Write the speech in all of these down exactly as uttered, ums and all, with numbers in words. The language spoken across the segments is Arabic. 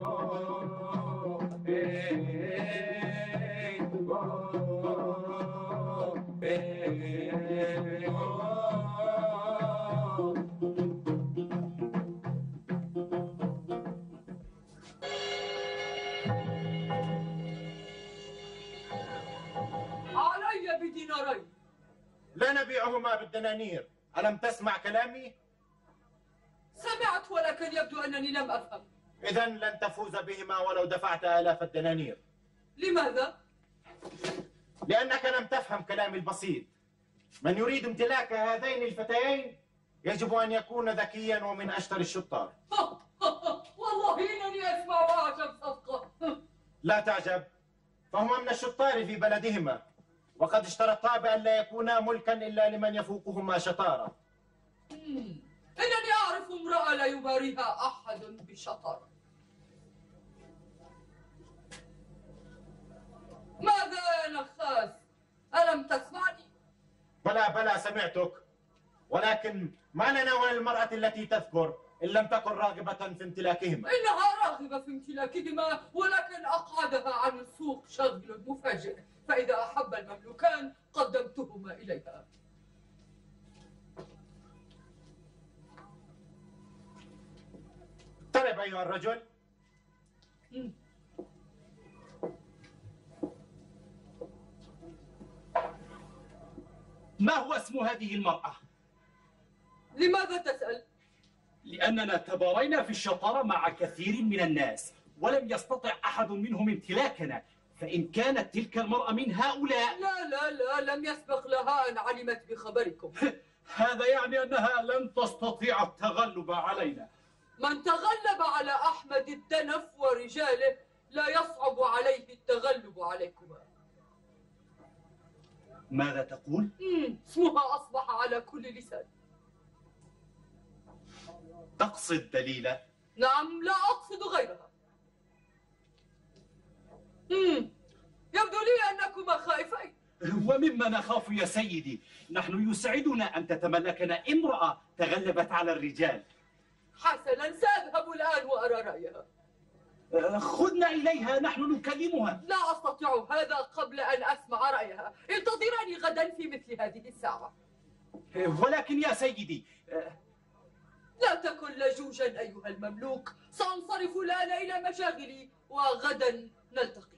علي بدينارين. لا نبيعهما بالدنانير. ألم تسمع كلامي؟ سمعت، ولكن يبدو أنني لم أفهم. إذن لن تفوز بهما ولو دفعت آلاف الدنانير. لماذا؟ لأنك لم تفهم كلامي البسيط. من يريد امتلاك هذين الفتيين يجب أن يكون ذكيا ومن أشطر الشطار. والله إنني أسمع وأعجب صفقة. لا تعجب، فهما من الشطار في بلدهما، وقد اشترطا بأن لا يكونا ملكا إلا لمن يفوقهما شطارة. إنني أعرف امرأة لا يباريها أحد بشطارة. ماذا يا نخاس؟ ألم تسمعني؟ بلى بلى سمعتك، ولكن ما لنا وللمرأة التي تذكر إن لم تكن راغبة في امتلاكهما. إنها راغبة في امتلاكهما، ولكن أقعدها عن السوق شغل مفاجئ، فإذا أحب المملوكان قدمتهما إليها. اقترب أيها الرجل. م. ما هو اسم هذه المرأة؟ لماذا تسأل؟ لأننا تبارينا في الشطارة مع كثير من الناس، ولم يستطع أحد منهم امتلاكنا، فإن كانت تلك المرأة من هؤلاء. لا لا لا، لم يسبق لها أن علمت بخبركم. هذا يعني أنها لن تستطيع التغلب علينا. من تغلب على أحمد الدنف ورجاله لا يصعب عليه التغلب عليكما. ماذا تقول؟ مم. اسمها أصبح على كل لسان. تقصد دليلة؟ نعم، لا أقصد غيرها. مم. يبدو لي أنكما خائفين. ومما نخاف يا سيدي، نحن يسعدنا أن تتملكنا امرأة تغلبت على الرجال. حسنا، سأذهب الآن وأرى رأيها. خذنا إليها، نحن نكلمها. لا أستطيع هذا قبل أن أسمع رأيها. انتظرني غدا في مثل هذه الساعة. ولكن يا سيدي، لا تكن لجوجا أيها المملوك. سأنصرف الآن إلى مشاغلي وغدا نلتقي.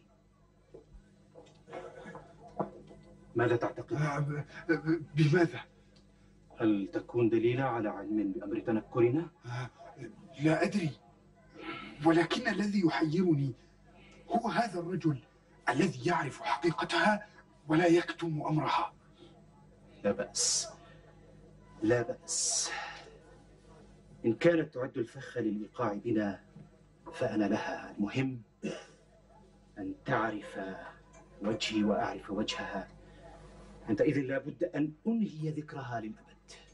ماذا تعتقد؟ بماذا؟ هل تكون دليلة على علم بأمر تنكرنا؟ لا أدري، ولكن الذي يحيرني هو هذا الرجل الذي يعرف حقيقتها ولا يكتم أمرها. لا بأس، لا بأس. إن كانت تعد الفخ للإيقاع بنا فأنا لها. المهم أن تعرف وجهي وأعرف وجهها. عندئذ لابد أن أنهي ذكرها للأبد.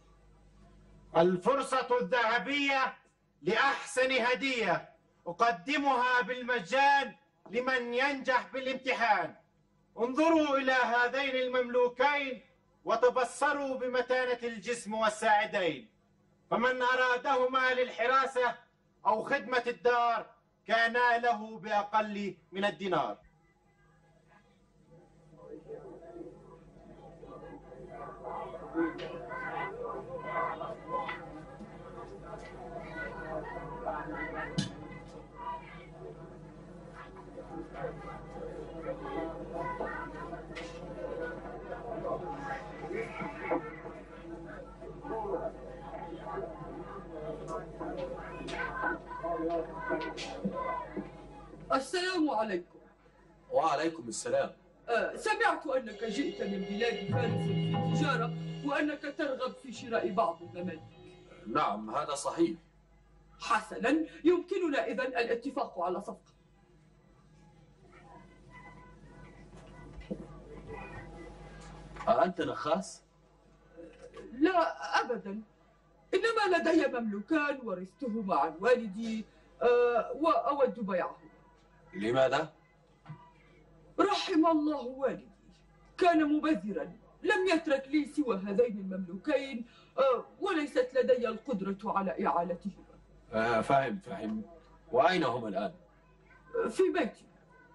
الفرصة الذهبية لأحسن هدية أقدمها بالمجان لمن ينجح بالامتحان. انظروا إلى هذين المملوكين وتبصروا بمتانة الجسم والساعدين، فمن أرادهما للحراسة أو خدمة الدار كانا له بأقل من الدينار. السلام عليكم. وعليكم السلام. أه سمعت أنك جئت من بلاد فارس في التجارة، وأنك ترغب في شراء بعض الممالك. نعم، هذا صحيح. حسنا، يمكننا إذن الاتفاق على صفقة. أأنت نخاس؟ لا أبدا، إنما لدي مملوكان ورثتهما عن والدي أه وأود بيعهما. لماذا؟ رحم الله والدي، كان مبذرا، لم يترك لي سوى هذين المملوكين أه وليست لدي القدرة على إعالتهما. آه فهم فهم. وأين هم الآن؟ في بيتي.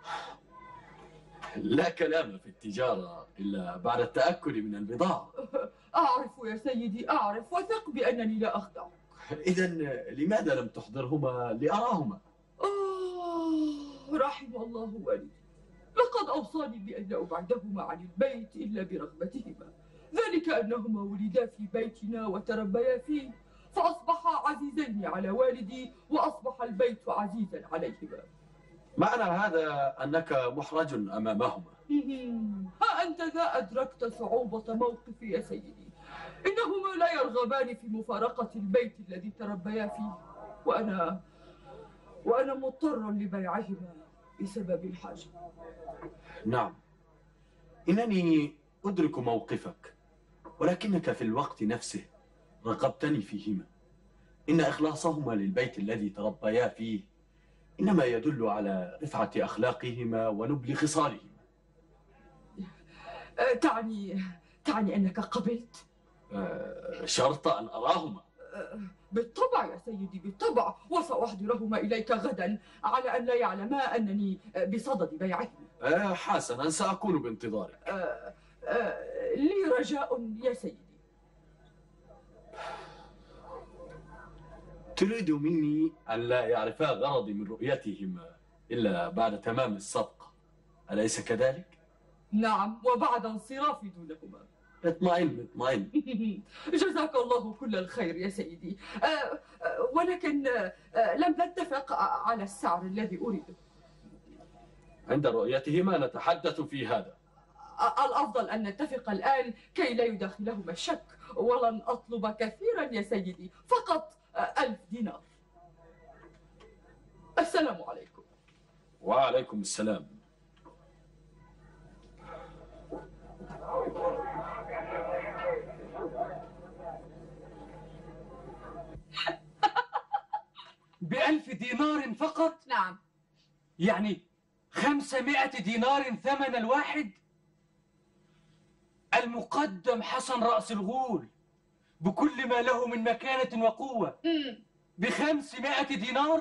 لا كلام في التجارة إلا بعد التأكد من البضاعة. أعرف يا سيدي، أعرف، وثق بأنني لا أخدعك. إذا لماذا لم تحضرهما لأراهما؟ آه، رحم الله والدي، لقد أوصاني بأن لا أبعدهما عن البيت إلا برغبتهما، ذلك أنهما ولدا في بيتنا وتربيا فيه، فأصبحا عزيزين على والدي وأصبح البيت عزيزا عليهما. معنى هذا أنك محرج أمامهما. ها أنت ذا أدركت صعوبة موقفي يا سيدي. إنهما لا يرغبان في مفارقة البيت الذي تربيا فيه، وأنا وأنا مضطر لبيعهما بسبب الحاجة. نعم، إنني أدرك موقفك، ولكنك في الوقت نفسه رغبتني فيهما. إن إخلاصهما للبيت الذي تربيا فيه إنما يدل على رفعة أخلاقهما ونبل خصالهما. تعني تعني أنك قبلت؟ أه شرط أن أراهما. أه بالطبع يا سيدي، بالطبع، وسأحضرهما إليك غدا على أن لا يعلما أنني بصدد بيعهما. أه حسنا، سأكون بانتظارك. أه أه لي رجاء يا سيدي. تريد مني أن لا يعرفا غرضي من رؤيتهما إلا بعد تمام الصفقة، أليس كذلك؟ نعم، وبعد انصرافي دونهما. اطمئن اطمئن. جزاك الله كل الخير يا سيدي. أه أه ولكن أه لم نتفق على السعر الذي أريده. عند رؤيتهما نتحدث في هذا. الأفضل أن نتفق الآن كي لا يداخلهما الشك، ولن أطلب كثيرا يا سيدي، فقط ألف دينار. السلام عليكم. وعليكم السلام. بألف دينار فقط؟ نعم. يعني خمسمائة دينار ثمن الواحد؟ المقدم حسن رأس الغول بكل ما له من مكانة وقوة بخمسمائة دينار؟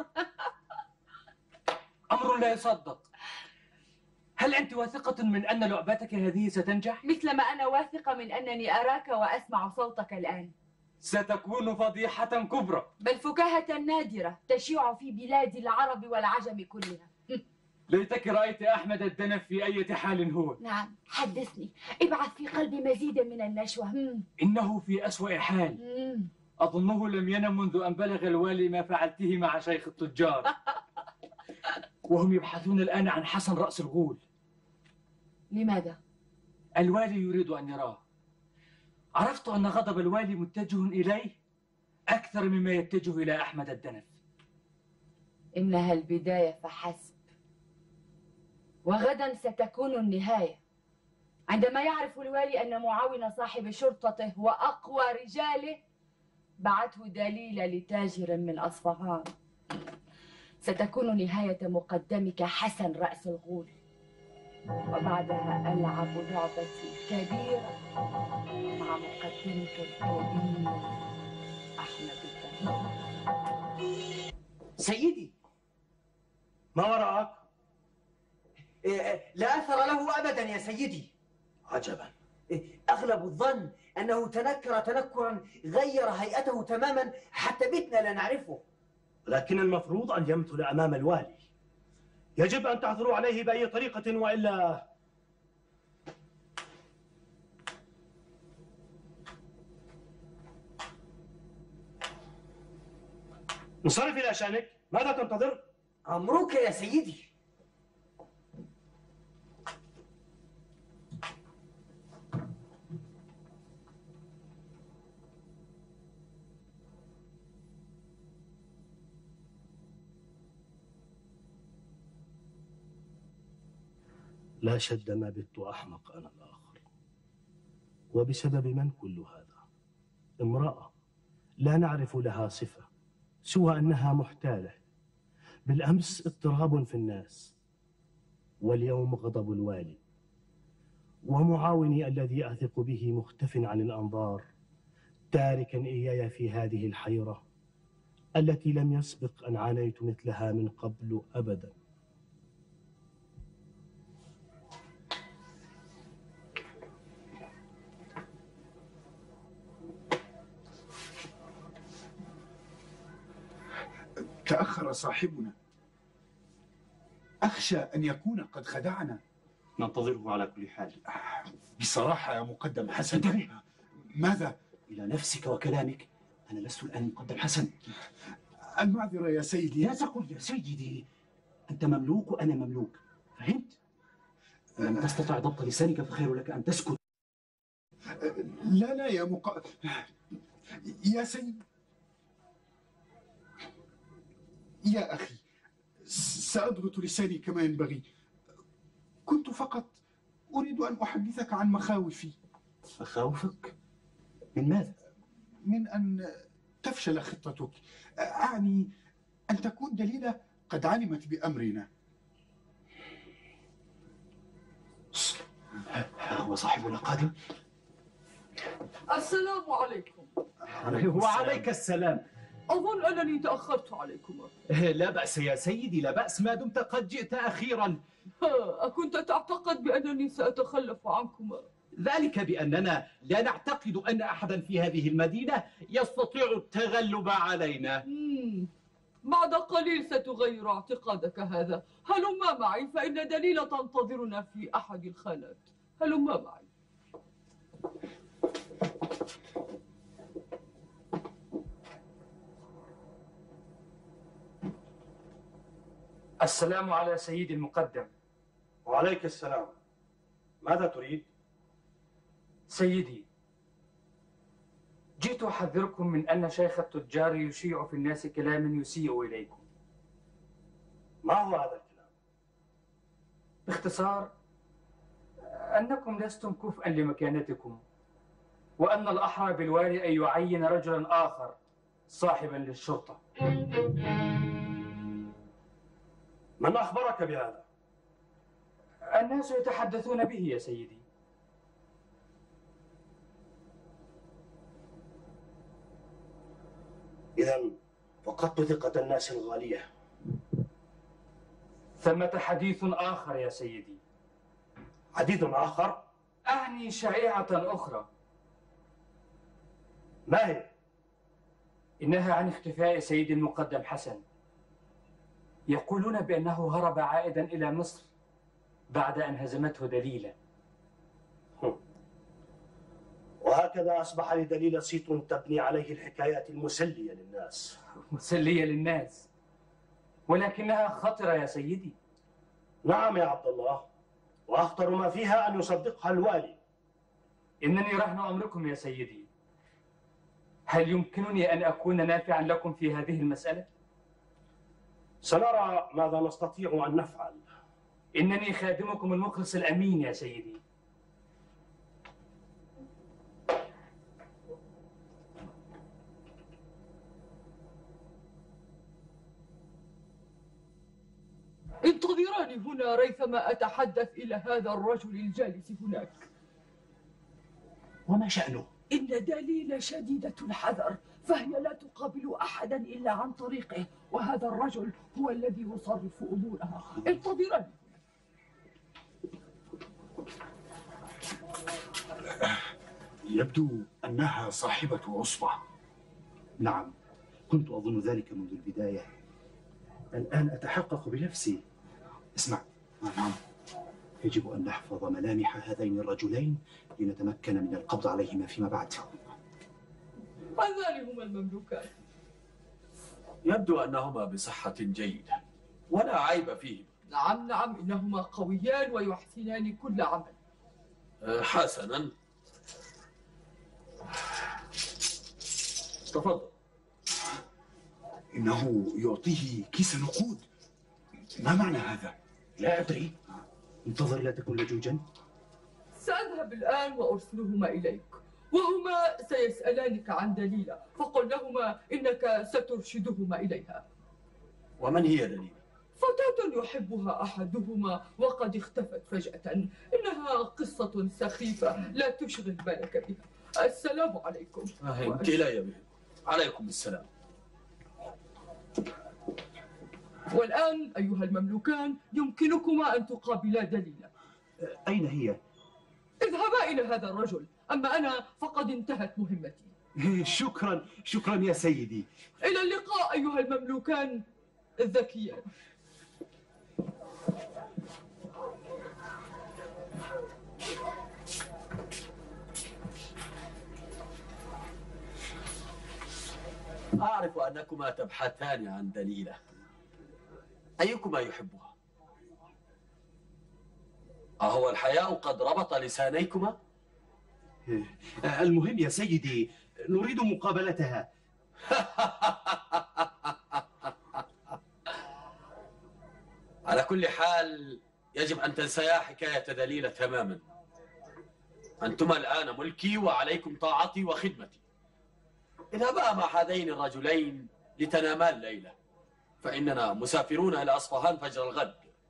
أمر لا يصدق. هل أنت واثقة من أن لعبتك هذه ستنجح؟ مثلما أنا واثقة من أنني أراك وأسمع صوتك الآن. ستكون فضيحة كبرى، بل فكاهة نادرة تشيع في بلاد العرب والعجم كلها. ليتك رأيت أحمد الدنف في أي حال هو. نعم، حدثني، ابعث في قلبي مزيدا من النشوة. مم. إنه في أسوأ حال. مم. أظنه لم ينم منذ أن بلغ الوالي ما فعلته مع شيخ التجار. وهم يبحثون الآن عن حسن رأس الغول. لماذا؟ الوالي يريد أن يراه. عرفت أن غضب الوالي متجه إليه أكثر مما يتجه إلى أحمد الدنف. إنها البداية فحسب، وغدا ستكون النهاية. عندما يعرف الوالي أن معاون صاحب شرطته وأقوى رجاله بعته دليل لتاجر من أصفهان، ستكون نهاية مقدمك حسن رأس الغول، وبعدها ألعب لعبتي الكبيرة مع مقدمك الكبير أحمد الدنف. سيدي، ما وراءك؟ لا أثر له أبدا يا سيدي. عجبا. أغلب الظن أنه تنكر تنكرا غير هيئته تماما حتى بتنا لا نعرفه. لكن المفروض أن يمثل أمام الوالي. يجب أن تعثروا عليه بأي طريقة وإلا... انصرف إلى شأنك. ماذا تنتظر؟ أمرك يا سيدي. لا شد ما بت أحمق أنا الآخر. وبسبب من كل هذا؟ امرأة لا نعرف لها صفة سوى أنها محتالة. بالأمس اضطراب في الناس، واليوم غضب الوالي، ومعاوني الذي أثق به مختف عن الأنظار، تاركا إياي في هذه الحيرة التي لم يسبق أن عانيت مثلها من قبل أبدا. تأخر صاحبنا، أخشى أن يكون قد خدعنا. ننتظره على كل حال. بصراحة يا مقدم حسن. انتبه. ماذا؟ إلى نفسك وكلامك. أنا لست الآن مقدم حسن. المعذرة يا سيدي. لا تقل يا سيدي، أنت مملوك وأنا مملوك، فهمت؟ إن لم تستطع ضبط لسانك فخير لك أن تسكت. لا لا يا مق... يا سيد، يا أخي، سأضبط لساني كما ينبغي. كنت فقط أريد أن أحدثك عن مخاوفي. مخاوفك؟ من ماذا؟ من أن تفشل خطتك. أعني أن تكون دليلة قد علمت بأمرنا. ها هو صاحبنا قادم. السلام عليكم. وعليك السلام. أظن أنني تأخرت عليكما. لا بأس يا سيدي، لا بأس، ما دمت قد جئت أخيرا. أكنت تعتقد بأنني سأتخلف عنكما؟ ذلك بأننا لا نعتقد أن أحدا في هذه المدينة يستطيع التغلب علينا. مم. بعد قليل ستغير اعتقادك هذا. هلما معي فإن دليلة تنتظرنا في أحد الخانات. هلما معي. السلام على سيدي المقدم. وعليك السلام. ماذا تريد؟ سيدي، جئت أحذركم من أن شيخ التجار يشيع في الناس كلاما يسيء إليكم. ما هو هذا الكلام؟ باختصار، أنكم لستم كفءا لمكانتكم، وأن الأحرى بالوالي أن يعين رجلا آخر صاحبا للشرطة. من أخبرك بهذا؟ الناس يتحدثون به يا سيدي. إذن فقدت ثقة الناس الغالية. ثمة حديث آخر يا سيدي. حديث آخر؟ أعني شائعة أخرى. ما هي؟ إنها عن اختفاء سيدي المقدم حسن. يقولون بأنه هرب عائدا إلى مصر بعد أن هزمته دليلة. وهكذا أصبح لدليل صيت تبني عليه الحكايات المسلية للناس. مسلية للناس، ولكنها خطرة يا سيدي. نعم يا عبد الله، وأخطر ما فيها أن يصدقها الوالي. إنني رهن أمركم يا سيدي. هل يمكنني أن أكون نافعا لكم في هذه المسألة؟ سنرى ماذا نستطيع أن نفعل. إنني خادمكم المخلص الأمين يا سيدي. انتظراني هنا ريثما أتحدث إلى هذا الرجل الجالس هناك. وما شأنه؟ إن دليل شديدة الحذر، فهي لا تقابل أحدا إلا عن طريقه، وهذا الرجل هو الذي يصرف أمورها. انتظراني. يبدو أنها صاحبة عصبة. نعم، كنت أظن ذلك منذ البداية. الآن أتحقق بنفسي. اسمع. نعم. يجب أن نحفظ ملامح هذين الرجلين لنتمكن من القبض عليهما فيما بعد. هذان هما المملوكان. يبدو أنهما بصحة جيدة ولا عيب فيهما. نعم نعم، إنهما قويان ويحسنان كل عمل. أه حسنا، تفضل. إنه يعطيه كيس نقود. ما معنى هذا؟ لا أدري. انتظر، لا تكن لجوجا. سأذهب الآن وأرسلهما إليك، وهما سيسألانك عن دليلة، فقل لهما إنك سترشدهما إليها. ومن هي دليلة؟ فتاة يحبها أحدهما وقد اختفت فجأة. إنها قصة سخيفة لا تشغل بالك بها. السلام عليكم. أنت إلي بهم. عليكم السلام. والآن أيها المملوكان يمكنكما أن تقابلا دليلة. أين هي؟ اذهبا إلى هذا الرجل، أما أنا فقد انتهت مهمتي. شكرا شكرا يا سيدي. إلى اللقاء أيها المملوكان، الذكيان. أعرف أنكما تبحثان عن دليلة. أيكما يحبها؟ أهو الحياء قد ربط لسانيكما؟ المهم يا سيدي نريد مقابلتها. على كل حال يجب أن تنسيا حكاية دليلة تماما. أنتما الآن ملكي وعليكم طاعتي وخدمتي. اذهبا مع هذين الرجلين لتناما الليلة، فإننا مسافرون إلى أصفهان فجر الغد.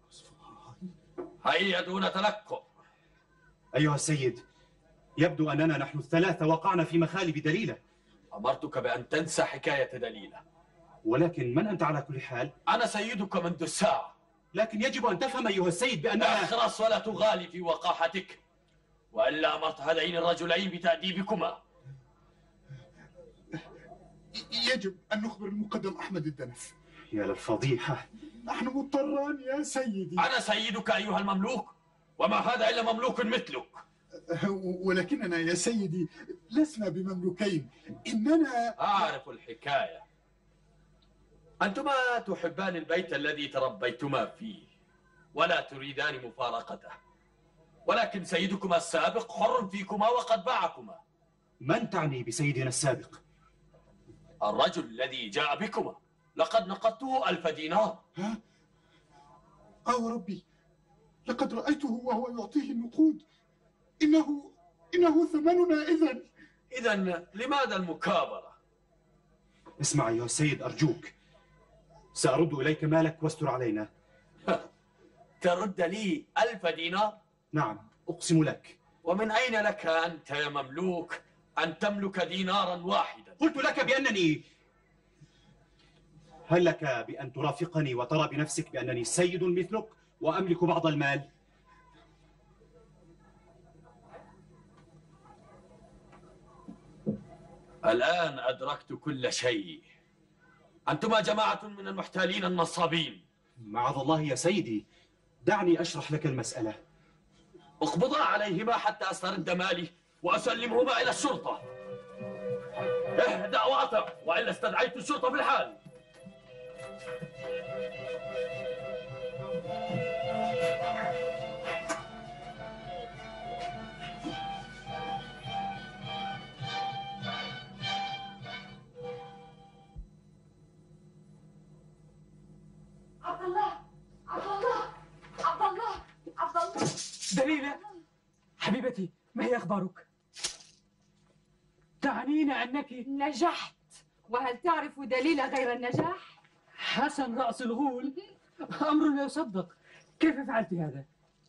هيا دون تلكؤ. أيها السيد، يبدو أننا نحن الثلاثة وقعنا في مخالب دليلة. أمرتك بأن تنسى حكاية دليلة. ولكن من أنت على كل حال؟ أنا سيدك منذ الساعة. لكن يجب أن تفهم أيها السيد بأن اخرس ولا تغالي في وقاحتك، وإلا أمرت هذين الرجلين بتأديبكما. يجب أن نخبر المقدم أحمد الدنف. يا للفضيحة. نحن مضطران يا سيدي. أنا سيدك أيها المملوك، وما هذا إلا مملوك مثلك. ولكننا يا سيدي لسنا بمملوكين، إننا أعرف الحكاية. أنتما تحبان البيت الذي تربيتما فيه ولا تريدان مفارقته، ولكن سيدكما السابق حر فيكما وقد باعكما. من تعني بسيدنا السابق؟ الرجل الذي جاء بكما، لقد نقدته ألف دينار. ها؟ أو ربي، لقد رأيته وهو يعطيه النقود. إنه إنه ثمننا إذن. إذن لماذا المكابرة؟ اسمع أيها السيد أرجوك، سأرد إليك مالك واستر علينا. ترد لي ألف دينار؟ نعم أقسم لك. ومن أين لك أنت يا مملوك أن تملك دينارا واحدا؟ قلت لك بأنني... هل لك بأن ترافقني وترى بنفسك بأنني سيد مثلك وأملك بعض المال؟ الآن أدركت كل شيء. أنتما جماعة من المحتالين النصابين. معاذ الله يا سيدي، دعني أشرح لك المسألة. اقبضا عليهما حتى أسترد مالي وأسلمهما إلى الشرطة. اهدأ وأطع، وإلا استدعيت الشرطة في الحال. عبد الله عبد الله عبد الله عبد الله. دليلة حبيبتي، ما هي أخبارك؟ تعنين أنك نجحت، وهل تعرف دليل غير النجاح؟ حسن رأس الغول أمر لا يصدق. كيف فعلت هذا؟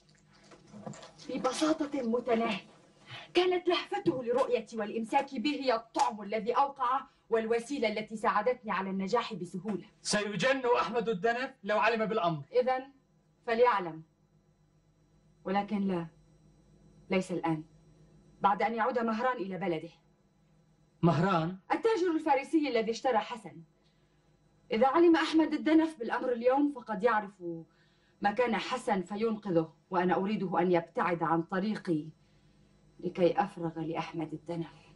ببساطة متناهية. كانت لهفته لرؤيتي والإمساك به هي الطعم الذي أوقع والوسيلة التي ساعدتني على النجاح بسهولة. سيجن أحمد الدنف لو علم بالأمر. إذن فليعلم، ولكن لا، ليس الآن، بعد أن يعود مهران إلى بلده. مهران؟ التاجر الفارسي الذي اشترى حسن. إذا علم أحمد الدنف بالأمر اليوم فقد يعرف مكان حسن فينقذه، وأنا أريده أن يبتعد عن طريقي لكي أفرغ لأحمد الدنف.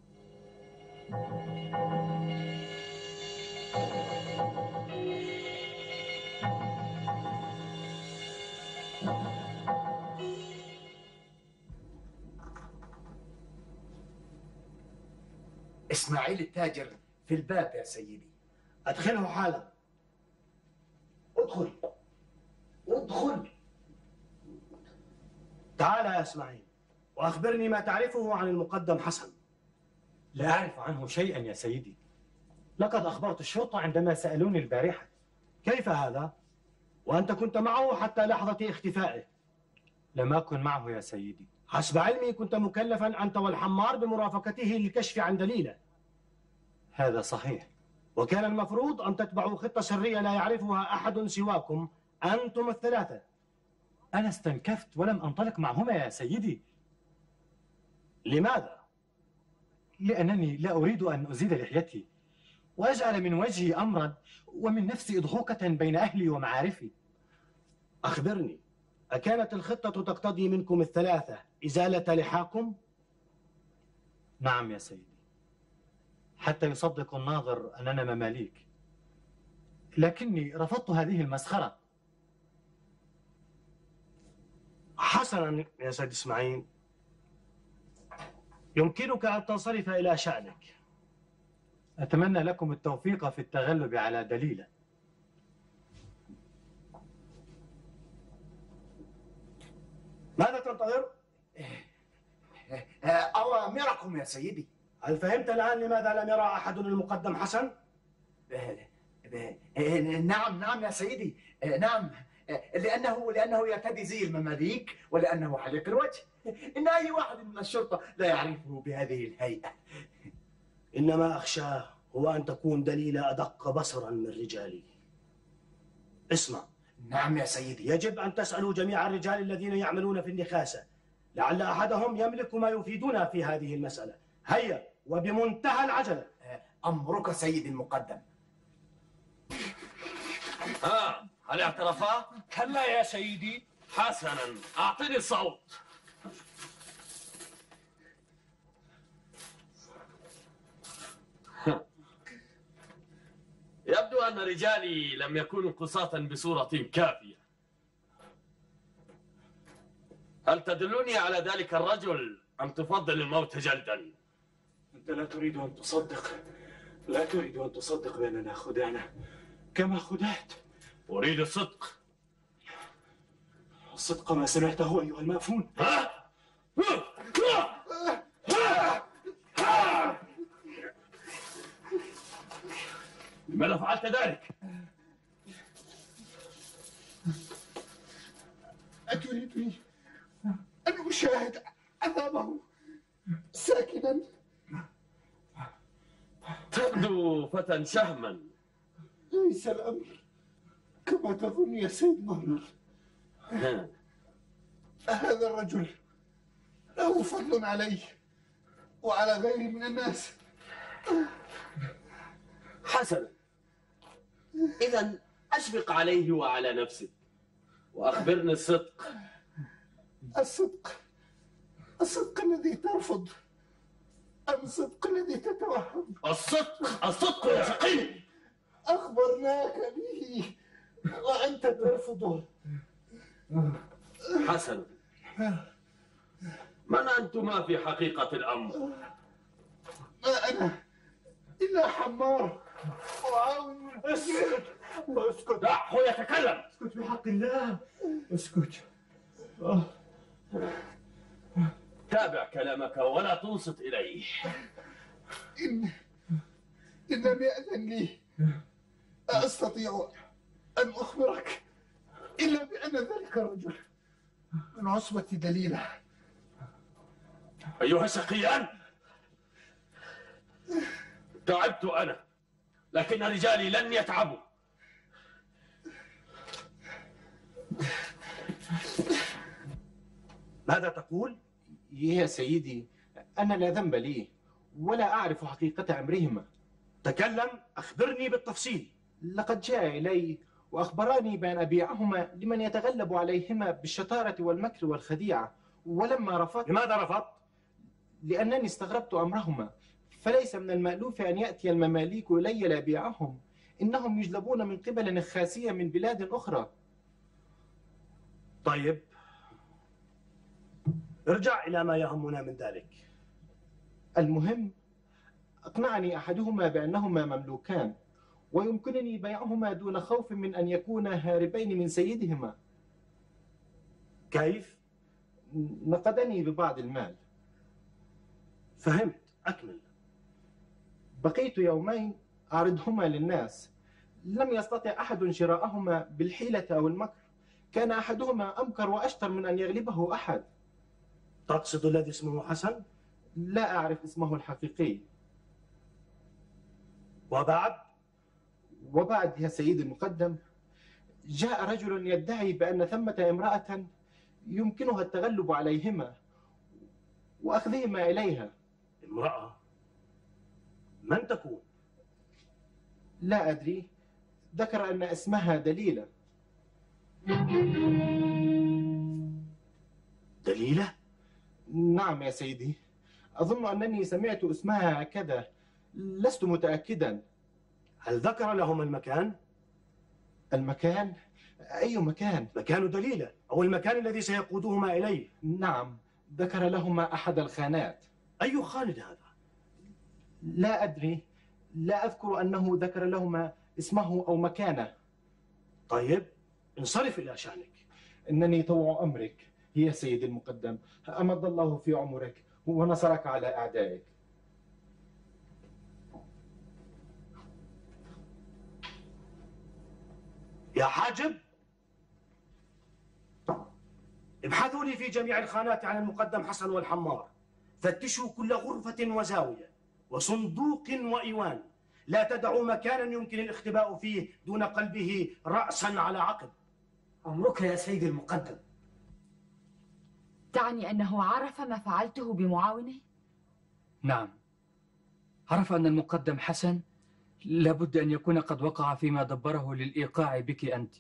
إسماعيل التاجر في الباب يا سيدي. أدخله حالا. ادخل ادخل. تعال يا إسماعيل وأخبرني ما تعرفه عن المقدم حسن. لا أعرف عنه شيئا يا سيدي. لقد أخبرت الشرطة عندما سألوني البارحة. كيف هذا؟ وأنت كنت معه حتى لحظة اختفائه. لم أكن معه يا سيدي. حسب علمي كنت مكلفا أنت والحمار بمرافقته للكشف عن دليلة. هذا صحيح. وكان المفروض أن تتبعوا خطة سرية لا يعرفها أحد سواكم أنتم الثلاثة. أنا استنكفت ولم أنطلق معهما يا سيدي. لماذا؟ لأنني لا أريد أن أزيد لحيتي، وأجعل من وجهي أمرا ومن نفسي أضحوكة بين أهلي ومعارفي. أخبرني، أكانت الخطة تقتضي منكم الثلاثة إزالة لحاكم؟ نعم يا سيدي، حتى يصدق الناظر أننا مماليك، لكني رفضت هذه المسخرة. حسنا يا سيد إسماعيل، يمكنك أن تنصرف إلى شأنك. أتمنى لكم التوفيق في التغلب على دليلة. ماذا تنتظر؟ أوامركم يا سيدي. هل فهمت الآن لماذا لم يرى أحد المقدم حسن؟ نعم نعم يا سيدي، نعم، لأنه لأنه يرتدي زي المماليك ولأنه حليق الوجه. إن أي واحد من الشرطة لا يعرفه بهذه الهيئة. إنما أخشاه هو أن تكون دليلة أدق بصرا من رجالي. اسمع. نعم يا سيدي. يجب أن تسألوا جميع الرجال الذين يعملون في النخاسة، لعل أحدهم يملك ما يفيدنا في هذه المسألة. هيا وبمنتهى العجلة. أمرك سيدي المقدم. ها، هل اعترفا؟ كلا يا سيدي. حسنا، أعطني الصوت. يبدو أن رجالي لم يكونوا قصاة بصورة كافية. هل تدلني على ذلك الرجل أم تفضل الموت جلدا؟ أنت لا تريد أن تصدق، لا تريد أن تصدق بأننا خدعنا كما خدعت. أريد الصدق. الصدق ما سمعته أيها المأفون. ها؟ لماذا فعلت ذلك؟ أتريدني أن أشاهد عذابه ساكنا؟ تبدو فتى شهما. ليس الأمر كما تظن يا سيد مهنر. هذا الرجل له فضل علي وعلى غيري من الناس. حسنا، إذا أشفق عليه وعلى نفسك وأخبرني الصدق. الصدق الصدق الذي ترفض أم الصدق الذي تتوهم؟ الصدق الصدق يقين. أخبرناك به وأنت ترفضه. حسنا، من أنتما في حقيقة الأمر؟ ما أنا إلا حمار وعاون. اسكت اسكت، دعه يتكلم. اسكت بحق الله، اسكت. تابع كلامك ولا تنصت إليه. إن إن لم يأذن لي أستطيع أن أخبرك إلا بأن ذلك الرجل من عصبة دليلة. أيها الشقيان، تعبت أنا، لكن رجالي لن يتعبوا. ماذا تقول؟ يا سيدي، أنا لا ذنب لي ولا أعرف حقيقة أمرهما. تكلم، أخبرني بالتفصيل. لقد جاء إلي وأخبراني بأن أبيعهما لمن يتغلب عليهما بالشطارة والمكر والخديعة، ولما رفضت. لماذا رفضت؟ لأنني استغربت أمرهما، فليس من المألوف أن يأتي المماليك إلي لأبيعهم، إنهم يجلبون من قبل نخاسية من بلاد أخرى. طيب، ارجع إلى ما يهمنا من ذلك. المهم، أقنعني أحدهما بأنهما مملوكان ويمكنني بيعهما دون خوف من أن يكونا هاربين من سيدهما. كيف؟ نقدني ببعض المال. فهمت، أكمل. بقيت يومين أعرضهما للناس، لم يستطع أحد شراءهما بالحيلة أو المكر، كان أحدهما أمكر وأشطر من أن يغلبه أحد. تقصد الذي اسمه حسن؟ لا أعرف اسمه الحقيقي. وبعد؟ وبعد يا سيدي المقدم، جاء رجل يدعي بأن ثمة امرأة يمكنها التغلب عليهما وأخذهما إليها. امرأة؟ من تكون؟ لا أدري، ذكر أن اسمها دليلة. دليلة؟ نعم يا سيدي، أظن أنني سمعت اسمها هكذا، لست متأكدا. هل ذكر لهم المكان؟ المكان؟ أي مكان؟ مكان دليلة أو المكان الذي سيقودهما إليه؟ نعم، ذكر لهما أحد الخانات. أي خالد هذا؟ لا أدري، لا أذكر أنه ذكر لهما اسمه أو مكانه. طيب انصرف إلى شأنك. إنني طوع أمرك يا سيدي المقدم، أمد الله في عمرك ونصرك على أعدائك. يا حاجب، ابحثوا لي في جميع الخانات عن المقدم حسن والحمار، فتشوا كل غرفة وزاوية وصندوق وإيوان، لا تدعوا مكانا يمكن الاختباء فيه دون قلبه رأسا على عقب. أمرك يا سيدي المقدم. تعني أنه عرف ما فعلته بمعاونه؟ نعم، عرف أن المقدم حسن لابد أن يكون قد وقع فيما دبره للإيقاع بك أنت.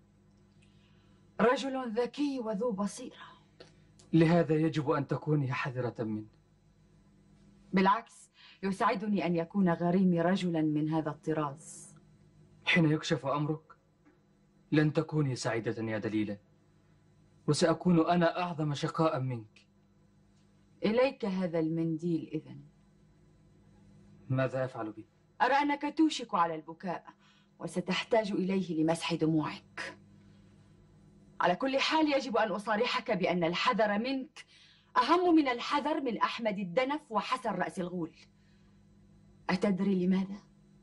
رجل ذكي وذو بصيرة، لهذا يجب أن تكوني حذرة منه. بالعكس، يسعدني أن يكون غريمي رجلا من هذا الطراز. حين يكشف أمرك لن تكوني سعيدة يا دليلة، وسأكون أنا أعظم شقاء منك. إليك هذا المنديل إذن. ماذا أفعل به؟ أرى أنك توشك على البكاء وستحتاج إليه لمسح دموعك. على كل حال يجب أن أصارحك بأن الحذر منك أهم من الحذر من أحمد الدنف وحسن رأس الغول. أتدري لماذا؟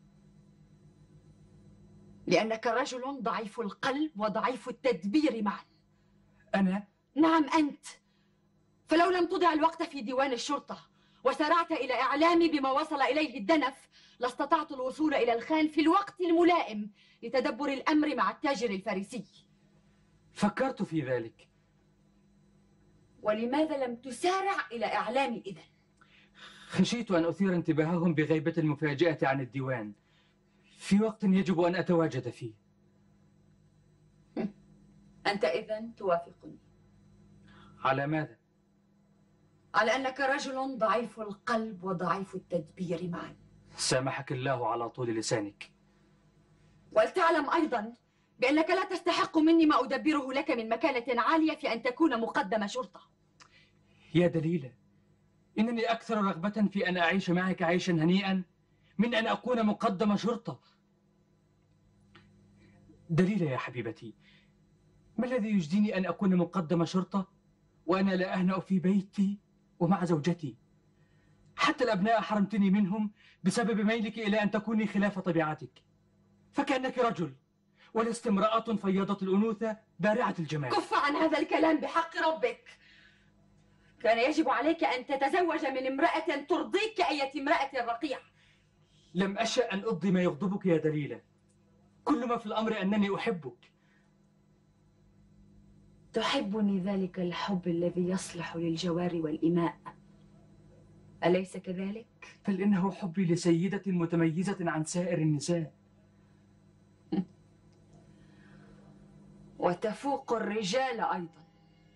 لأنك رجل ضعيف القلب وضعيف التدبير معا. أنا؟ نعم أنت. فلو لم تضع الوقت في ديوان الشرطة وسرعت إلى إعلامي بما وصل إليه الدنف لاستطعت الوصول إلى الخان في الوقت الملائم لتدبر الأمر مع التاجر الفارسي. فكرت في ذلك. ولماذا لم تسارع إلى إعلامي إذن؟ خشيت أن أثير انتباههم بغيبة المفاجأة عن الديوان في وقت يجب أن أتواجد فيه. أنت إذن توافقني. على ماذا؟ على أنك رجل ضعيف القلب وضعيف التدبير معا. سامحك الله على طول لسانك. ولتعلم أيضا بأنك لا تستحق مني ما أدبره لك من مكانة عالية في أن تكون مقدم شرطة. يا دليلة، إنني أكثر رغبة في أن أعيش معك عيشا هنيئا من أن أكون مقدم شرطة. دليلة يا حبيبتي، ما الذي يجديني أن أكون مقدم شرطة وأنا لا أهنأ في بيتي ومع زوجتي؟ حتى الأبناء حرمتني منهم بسبب ميلك إلى أن تكوني خلاف طبيعتك، فكأنك رجل ولست امرأة فياضة الأنوثة بارعة الجمال. كف عن هذا الكلام بحق ربك. كان يجب عليك أن تتزوج من امرأة ترضيك كأية امرأة رقيعة. لم أشأ أن أرضي ما يغضبك يا دليلة، كل ما في الأمر أنني أحبك. تحبني ذلك الحب الذي يصلح للجوار والإماء، أليس كذلك؟ بل إنه حبي لسيدة متميزة عن سائر النساء. وتفوق الرجال أيضا.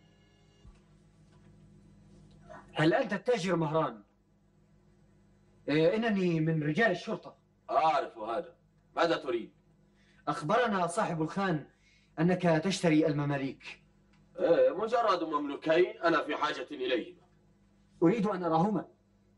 هل أنت التاجر مهران؟ إيه، إنني من رجال الشرطة. أعرف هذا، ماذا تريد؟ أخبرنا صاحب الخان أنك تشتري المماليك. إيه، مجرد مملوكين أنا في حاجة إليهما. أريد أن أراهما.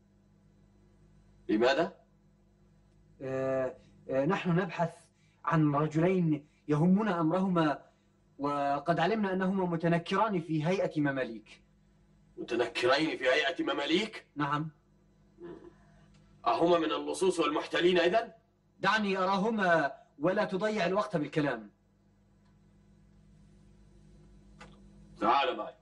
لماذا؟ إيه، إيه، نحن نبحث عن رجلين يهمنا أمرهما، وقد علمنا أنهما متنكران في هيئة مماليك. متنكرين في هيئة مماليك؟ نعم. أهما من اللصوص والمحتلين إذن؟ دعني أراهما ولا تضيع الوقت بالكلام. تعال معي.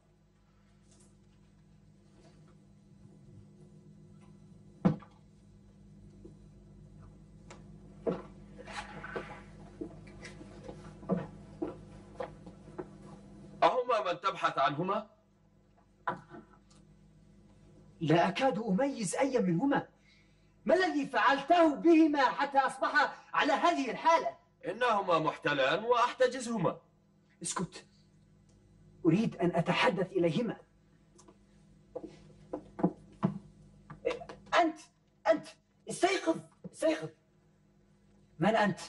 أهما من تبحث عنهما؟ لا أكاد أميز أي منهما. ما الذي فعلته بهما حتى أصبحا على هذه الحالة؟ إنهما محتلان وأحتجزهما. اسكت، أريد أن أتحدث إليهما. أنت أنت استيقظ استيقظ. من أنت؟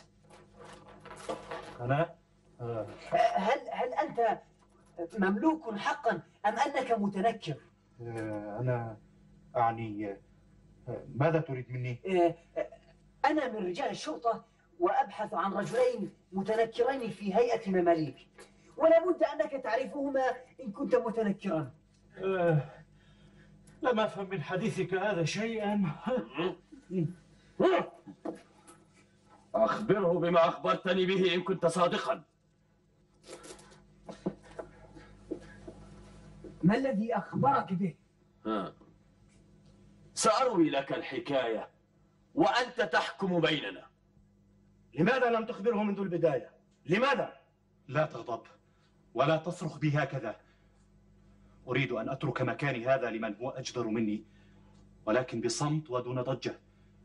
أنا؟ آه. هل هل أنت مملوك حقا أم أنك متنكر؟ أنا أعني ماذا تريد مني؟ أنا من رجال الشرطة وأبحث عن رجلين متنكرين في هيئة مماليك، ولا بد أنك تعرفهما إن كنت متنكرا. أه لم أفهم من حديثك هذا شيئا. أخبره بما أخبرتني به إن كنت صادقا. ما الذي أخبرك به؟ ها. سأروي لك الحكاية وأنت تحكم بيننا. لماذا لم تخبره منذ البداية؟ لماذا؟ لا تغضب ولا تصرخ بي هكذا. أريد أن أترك مكاني هذا لمن هو أجدر مني، ولكن بصمت ودون ضجة.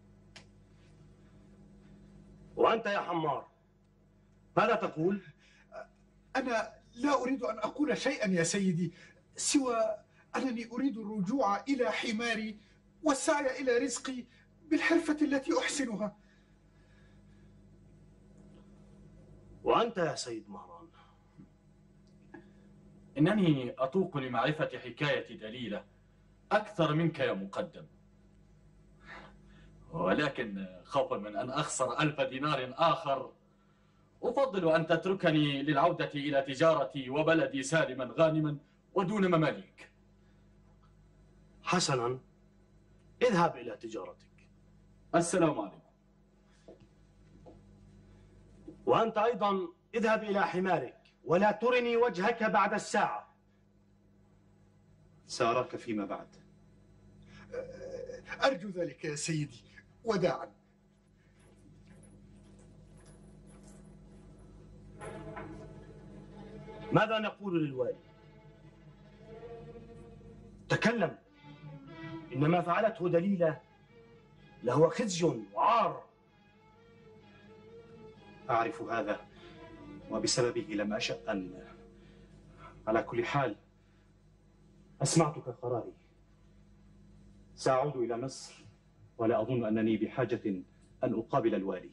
وأنت يا حمار ماذا تقول؟ أنا لا أريد أن أقول شيئا يا سيدي، سوى أنني أريد الرجوع إلى حماري والسعي إلى رزقي بالحرفة التي أحسنها. وأنت يا سيد مهران؟ إنني أطوق لمعرفة حكاية دليلة أكثر منك يا مقدم، ولكن خوفا من أن أخسر ألف دينار آخر أفضل أن تتركني للعودة إلى تجارتي وبلدي سالما غانما ودون مماليك. حسنا، اذهب إلى تجارتك. السلام عليكم. وأنت أيضا اذهب إلى حمارك ولا ترني وجهك بعد الساعة. سأراك فيما بعد. أرجو ذلك يا سيدي، وداعا. ماذا نقول للوالي؟ تكلم. إن ما فعلته دليلة لهو خزي وعار. أعرف هذا وبسببه لم أشأ أن. على كل حال أسمعتك قراري. سأعود إلى مصر ولا أظن أنني بحاجة أن أقابل الوالي.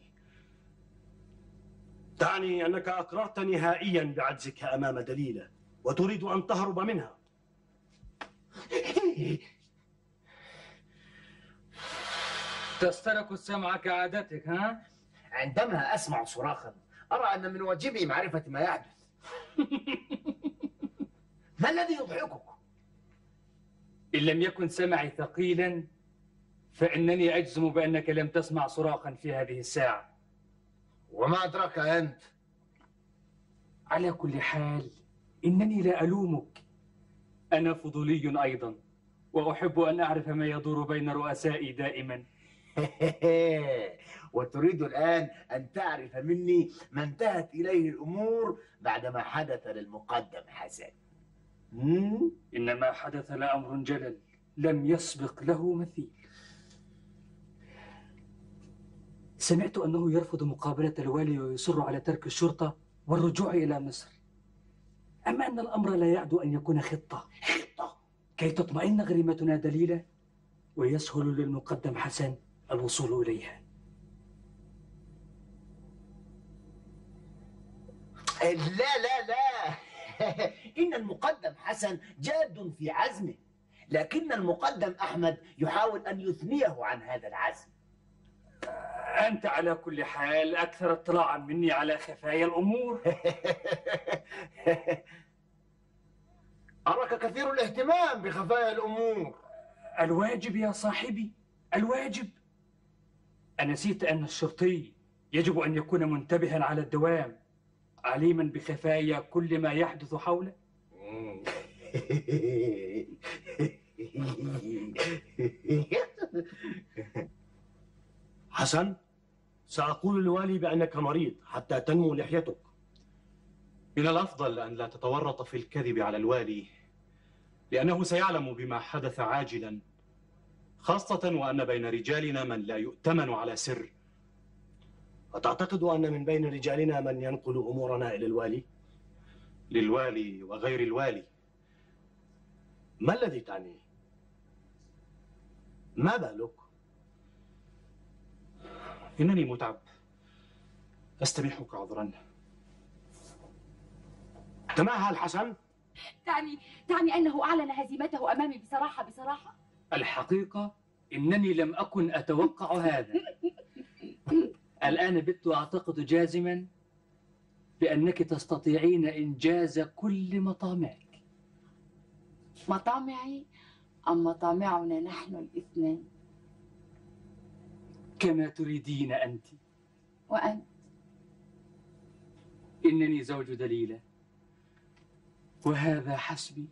تعني أنك أقررت نهائيا بعجزك أمام دليلة وتريد أن تهرب منها. تسترك السمع كعادتك، ها؟ عندما أسمع صراخا أرى أن من واجبي معرفة ما يحدث. ما الذي يضحكك؟ إن لم يكن سمعي ثقيلا فإنني أجزم بأنك لم تسمع صراخا في هذه الساعة. وما أدراك أنت؟ على كل حال إنني لا ألومك، أنا فضولي أيضا وأحب أن أعرف ما يدور بين رؤسائي دائما. وتريد الآن أن تعرف مني ما انتهت إليه الأمور بعدما حدث للمقدم حسن. إنما حدث لأمر جلل لم يسبق له مثيل. سمعت أنه يرفض مقابلة الوالي ويصر على ترك الشرطة والرجوع إلى مصر. أما أن الأمر لا يعدو أن يكون خطة خطة كي تطمئن غريمتنا دليلة ويسهل للمقدم حسن الوصول إليها. لا لا لا إن المقدم حسن جاد في عزمه، لكن المقدم أحمد يحاول أن يثنيه عن هذا العزم. أنت على كل حال أكثر اطلاعا مني على خفايا الأمور. أراك كثير الاهتمام بخفايا الأمور. الواجب يا صاحبي، الواجب. أنسيت أن الشرطي يجب أن يكون منتبها على الدوام، عليما بخفايا كل ما يحدث حوله؟ حسن، سأقول للوالي بأنك مريض حتى تنمو لحيتك. من الأفضل أن لا تتورط في الكذب على الوالي، لأنه سيعلم بما حدث عاجلا، خاصة وأن بين رجالنا من لا يؤتمن على سر. أتعتقد أن من بين رجالنا من ينقل أمورنا إلى الوالي؟ للوالي وغير الوالي. ما الذي تعنيه؟ ما بالك؟ إنني متعب، أستميحك عذرا. تمهل حسن. تعني تعني أنه أعلن هزيمته أمامي بصراحة بصراحة؟ الحقيقة إنني لم أكن أتوقع هذا. الآن بت أعتقد جازما بأنك تستطيعين إنجاز كل مطامعك. مطامعي أم مطامعنا نحن الاثنين؟ كما تريدين أنت. وأنت؟ إنني زوج دليلة وهذا حسبي.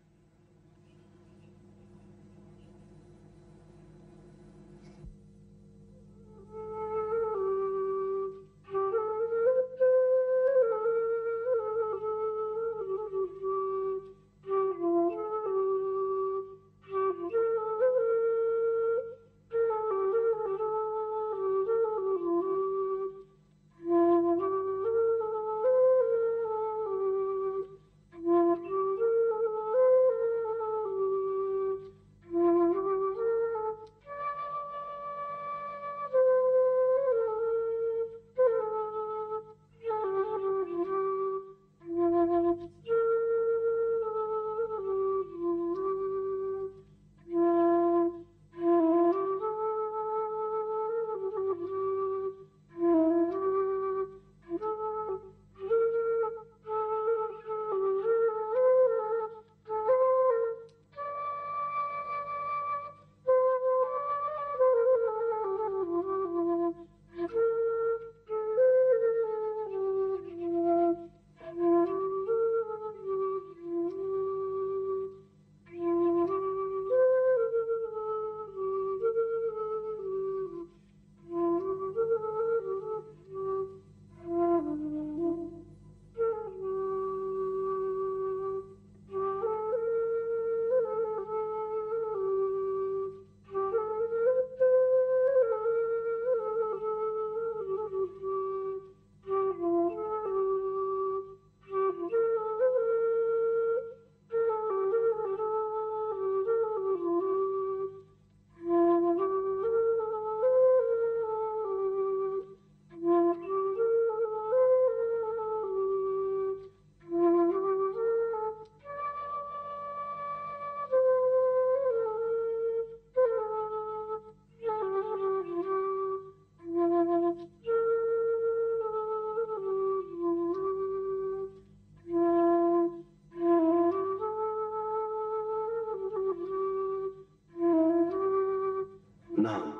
نعم،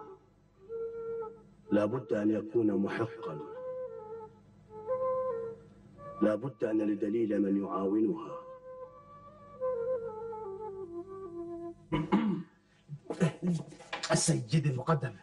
لا بد أن يكون محقا، لا بد أن لدليل من يعاونها. السيد المقدم،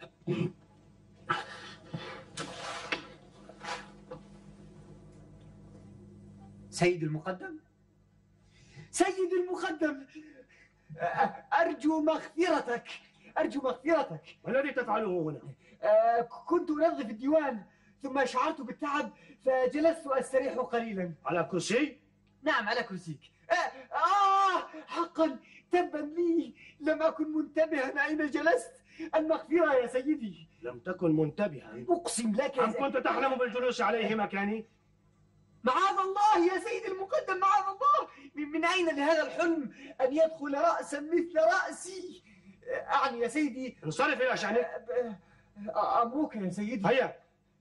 سيد المقدم، سيد المقدم، أرجو مغفرتك، أرجو مغفرتك. ما الذي تفعله هنا؟ آه، كنت أنظف الديوان ثم شعرت بالتعب فجلست أستريح قليلا. على كرسي؟ نعم على كرسيك. آه, آه حقا تبا لي، لم أكن منتبها أين جلست. المغفرة يا سيدي. لم تكن منتبها؟ أقسم لك. أم كنت تحلم بالجلوس عليه مكاني؟ معاذ الله يا سيد المقدم، معاذ الله. من, من أين لهذا الحلم أن يدخل رأسا مثل رأسي؟ أعني يا سيدي. انصرف إلى شأنك. أمرك يا سيدي. هيا.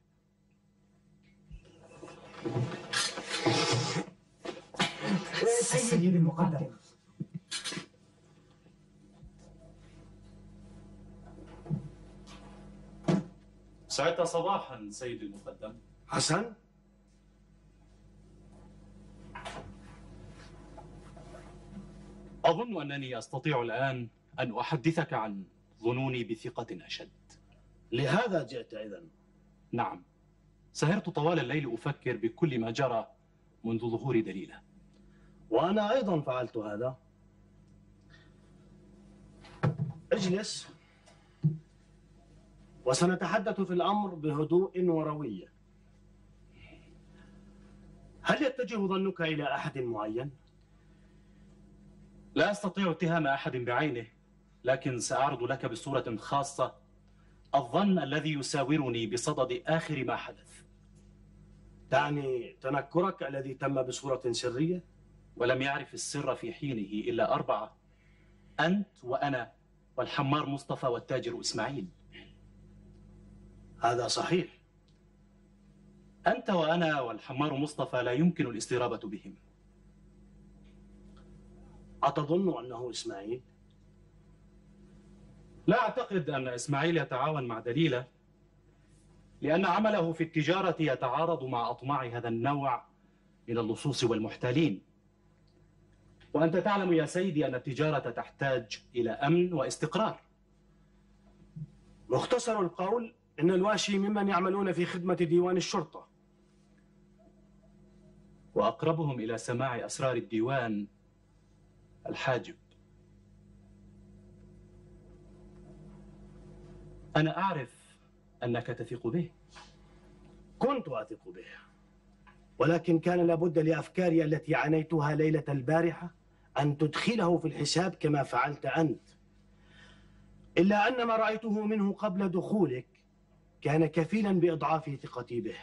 سيدي المقدم. سعدت صباحا سيدي المقدم. حسن؟ أظن أنني أستطيع الآن أن أحدثك عن ظنوني بثقة أشد. لهذا جئت إذن؟ نعم، سهرت طوال الليل أفكر بكل ما جرى منذ ظهور دليلة. وأنا أيضا فعلت هذا. اجلس وسنتحدث في الأمر بهدوء وروية. هل يتجه ظنك إلى أحد معين؟ لا أستطيع اتهام أحد بعينه، لكن سأعرض لك بصورة خاصة الظن الذي يساورني بصدد آخر ما حدث. تعني تنكرك الذي تم بصورة سرية؟ ولم يعرف السر في حينه إلا أربعة: أنت وأنا والحمار مصطفى والتاجر إسماعيل. هذا صحيح. أنت وأنا والحمار مصطفى لا يمكن الاسترابة بهم. أتظن أنه إسماعيل؟ لا أعتقد أن إسماعيل يتعاون مع دليلة، لأن عمله في التجارة يتعارض مع أطماع هذا النوع من اللصوص والمحتالين. وأنت تعلم يا سيدي أن التجارة تحتاج إلى أمن واستقرار. مختصر القول إن الواشي ممن يعملون في خدمة ديوان الشرطة، وأقربهم إلى سماع أسرار الديوان الحاجب. أنا أعرف أنك تثق به. كنت أثق به، ولكن كان لابد لأفكاري التي عانيتها ليلة البارحة أن تدخله في الحساب كما فعلت أنت. إلا أن ما رأيته منه قبل دخولك كان كفيلا بإضعاف ثقتي به.